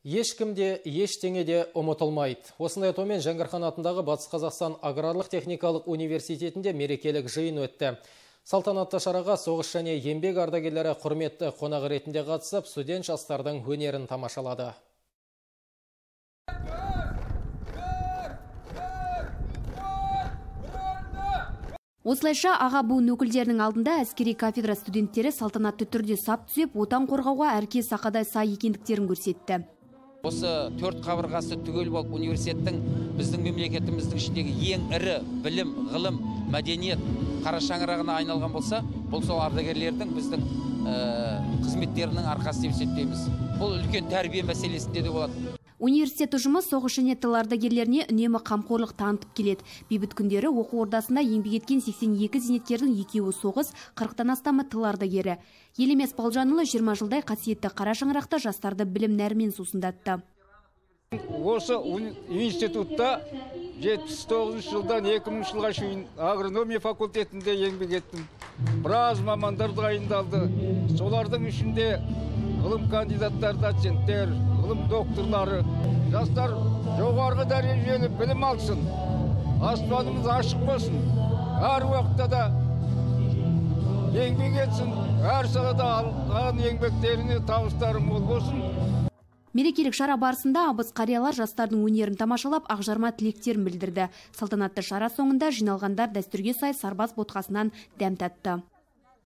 Ешкімде, ештеңе де ұмытылмайды. Осындай атаумен Жәңгірхан атындағы Батыс Қазақстан аграрлық техникалық университетінде мерекелік жиын өтті. Салтанатты шараға соғыс және еңбек ардагерлері құрметті қонақ ретінде қатысып, студент жастардың өнерін тамашалады. Осылайша аға буын өкілдерінің алдында әскери кафедра студенттері салтанатты түрде сап түзеп, отан қорғауға әркез сақадай сай екендіктерін көрсетті. Осы төрт қабырғасы түгел болып университеттің біздің мемлекетіміздің ішіндегі ең ірі білім, ғылым, мәдениет қара шаңырағына айналған болса, бұл сол ардагерлердің біздің қызметтерінің арқасы деп есептейміз. Бұл үлкен тәрбие мәселесінде де болады. Университет ұжымы соғыс және тыл ардагерлеріне үнемі қамқорлық танытып келеді. Бейбіт күндері оқу ордасында еңбек еткен 82 зейнеткердің 2-і соғыс, 40-тан астамы тыл ардагері. Елемес Балжанұлы 20 жылдай қасиетті қара шаңырақта жастарды білім нәрімен сусындатты. Осы институтта 79 жылдан 2000 жылға шейін агрономия факультетінде еңбек еттім. Біраз мамандар дайындалды. Солардың ішінде ғылым кандидаттары, доценттер, ғылым докторлары. Жастар жоғарғы дәрежелі білім алсын. Аспанымыз ашық болсын. Әр уақытта да еңбек етсін. Әр салада алған еңбектеріне табыстары мол болсын. Мерекелік шара барысында абыз қариялар жастардың өнерін тамашалап, ақжарма тілектерін білдірді. Салтанатты шара соңында жиналғандар дәстүрге сай сарбаз ботқасынан дәм татты.